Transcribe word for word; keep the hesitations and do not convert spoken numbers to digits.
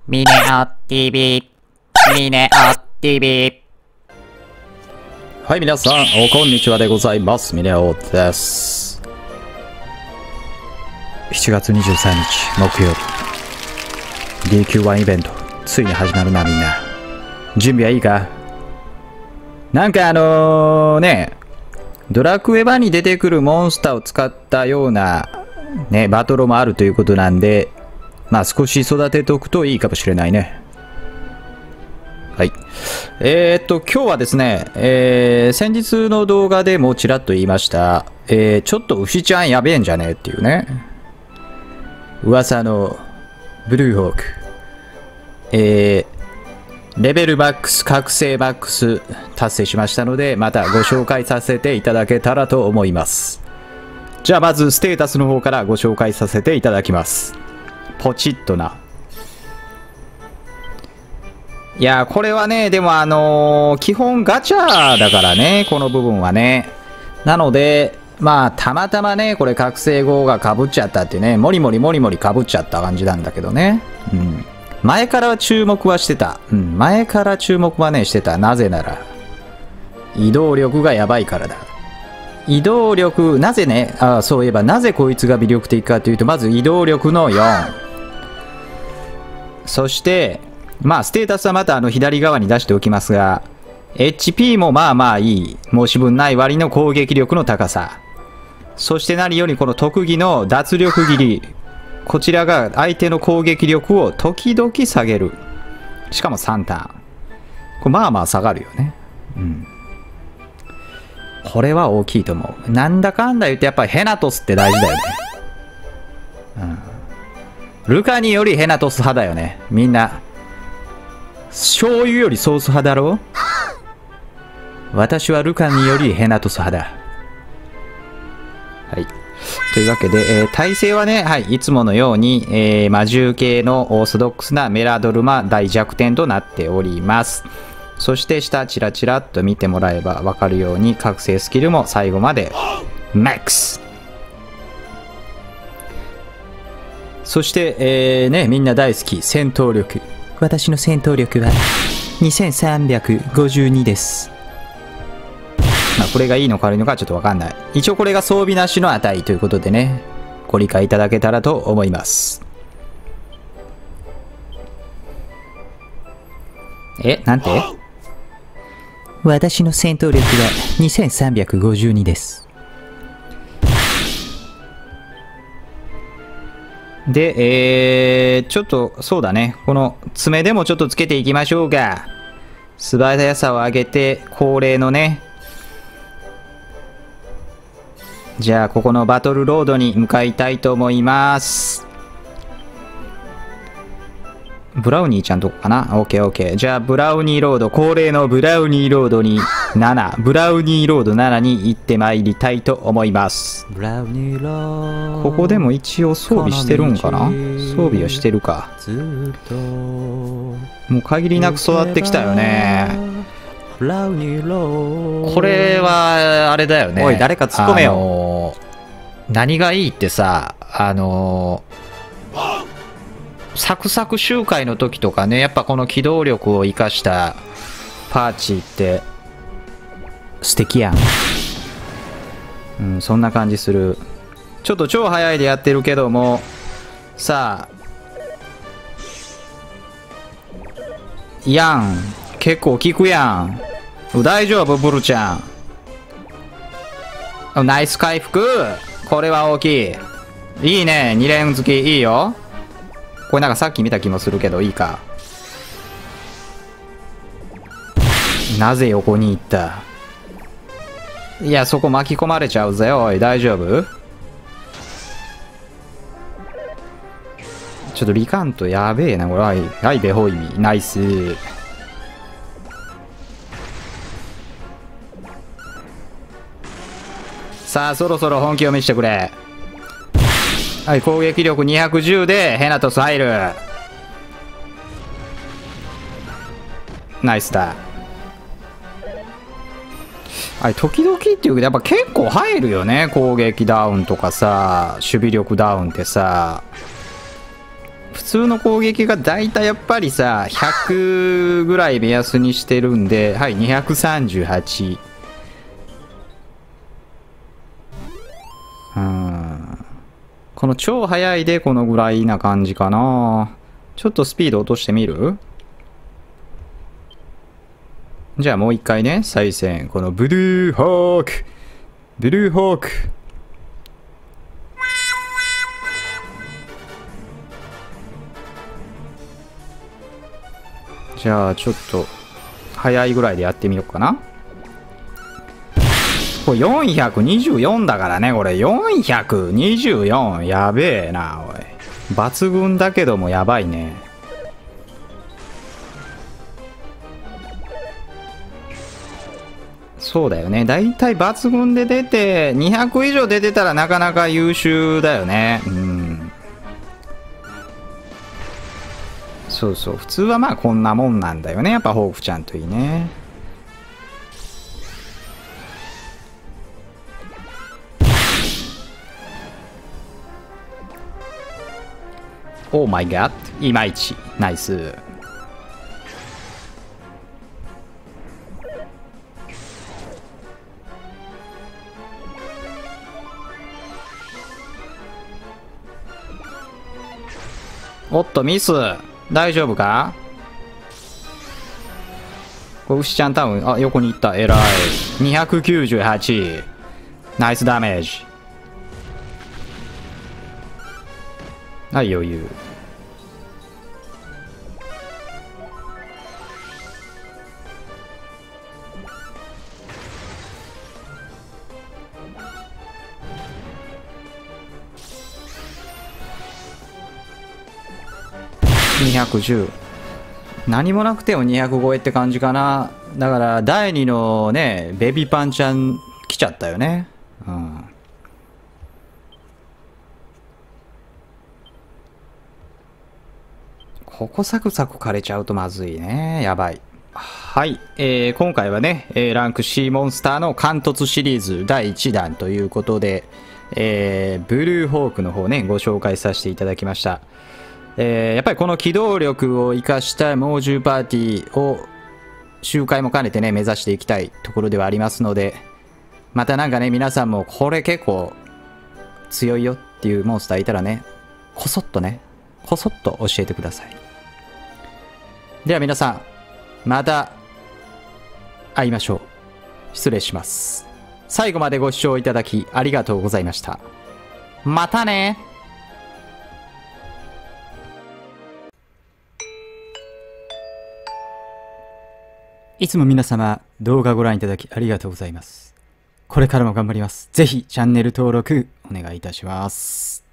ミネオ ティーブイ、ミネオ ティーブイ。 はい、皆さん、おこんにちはでございます。ミネオです。しちがつにじゅうさんにち、木曜日。ディーキューワン イベント、ついに始まるな、みんな。準備はいいか？なんかあのー、ね、ドラクエ版に出てくるモンスターを使ったような、ね、バトルもあるということなんで、まあ少し育てておくといいかもしれないね。はい。えー、っと、今日はですね、えー、先日の動画でもちらっと言いました、えー、ちょっと牛ちゃんやべえんじゃねえっていうね、噂のブルーホーク、えー、レベルマックス、覚醒マックス達成しましたので、またご紹介させていただけたらと思います。じゃあまずステータスの方からご紹介させていただきます。ポチッとな。いやー、これはね、でもあのー、基本ガチャだからね、この部分はね。なので、まあ、たまたまね、これ覚醒号が被っちゃったってね、もりもりもりもり被っちゃった感じなんだけどね。うん。前から注目はしてた。うん、前から注目はね、してた。なぜなら、移動力がやばいからだ。移動力、なぜね、あ、そういえば、なぜこいつが魅力的かというと、まず移動力のよん。そして、まあ、ステータスはまたあの左側に出しておきますが、エイチピー もまあまあいい。申し分ない割の攻撃力の高さ。そして何よりこの特技の脱力切り。こちらが相手の攻撃力を時々下げる。しかもさんターン。これまあまあ下がるよね。うん。これは大きいと思う。なんだかんだ言ってやっぱりヘナトスって大事だよね。うん。ルカニよりヘナトス派だよね。みんな。醤油よりソース派だろう？私はルカニよりヘナトス派だ。はい。というわけで、えー、体勢はね、はい、いつものように、えー、魔獣系のオーソドックスなメラドルマ大弱点となっております。そして下チラチラっと見てもらえばわかるように覚醒スキルも最後までマックス。そして、えー、ね、みんな大好き戦闘力。私の戦闘力はにせんさんびゃくごじゅうにです。まあこれがいいのか悪いのかちょっとわかんない。一応これが装備なしの値ということでね、ご理解いただけたらと思います。え、なんて？私の戦闘力はにせんさんびゃくごじゅうにです。で、えー、ちょっと、そうだね。この爪でもちょっとつけていきましょうか。素早さを上げて、恒例のね。じゃあ、ここのバトルロードに向かいたいと思います。ブラウニーちゃんとこかな？ オーケーオーケー。じゃあ、ブラウニーロード、恒例のブラウニーロードになな、ブラウニーロードななに行ってまいりたいと思います。 ブラウニーロード。 ここでも一応装備してるんかな？装備はしてるか。もう限りなく育ってきたよね。 ブラウニーロード。 これは、あれだよね。 おい、誰か突っ込めよ。 あのー、何がいいってさ、あのー、サクサク周回の時とかね、やっぱこの機動力を生かしたパーチって素敵やん。うん、そんな感じする。ちょっと超早いでやってるけども、さあ、やん。結構効くやん。大丈夫、ブルちゃん。ナイス回復。これは大きい。いいね、に連付きいいよ。これなんかさっき見た気もするけどいいか。なぜ横に行った？いや、そこ巻き込まれちゃうぜ。おい、大丈夫？ちょっとリカントやべえな、これ。はい、はい、ベホイミ。ナイス。さあ、そろそろ本気を見せてくれ。はい、攻撃力にひゃくじゅうでヘナトス入る。ナイスだ。はい、時々っていうけどやっぱ結構入るよね。攻撃ダウンとかさ、守備力ダウンってさ、普通の攻撃がだいたいやっぱりさ、ひゃくぐらい目安にしてるんで、はい、にひゃくさんじゅうはち。うん。この超速いでこのぐらいな感じかな。ちょっとスピード落としてみる？じゃあもう一回ね、再戦。このブルーホーク。ブルーホーク。じゃあちょっと早いぐらいでやってみようかな。これよんひゃくにじゅうよんだからね、これよんひゃくにじゅうよん。やべえな、おい。抜群だけどもやばいね。そうだよね。だいたい抜群で出て、にひゃく以上出てたらなかなか優秀だよね。うん。そうそう。普通はまあこんなもんなんだよね。やっぱホークちゃんといいね。オーマイガッド。いまいち。ナイス。おっとミス。大丈夫か？これ牛ちゃん多分、あ、横に行った。偉い。にひゃくきゅうじゅうはち。ナイスダメージ。はい、余裕。にひゃくじゅう。何もなくてもにひゃく超えって感じかな。だからだいにのね、ベビーパンちゃん来ちゃったよね。うん。ここサクサク枯れちゃうとまずいね。やばい。はい、えー、今回はね、ランク C モンスターの貫突シリーズだいいちだんということで、えー、ブルーホークの方ね、ご紹介させていただきました。えー、やっぱりこの機動力を生かした猛獣パーティーを周回も兼ねてね目指していきたいところではありますので、またなんかね皆さんもこれ結構強いよっていうモンスターいたらね、こそっとねこそっと教えてください。では皆さんまた会いましょう。失礼します。最後までご視聴いただきありがとうございました。またね。いつも皆様動画ご覧いただきありがとうございます。これからも頑張ります。ぜひチャンネル登録お願いいたします。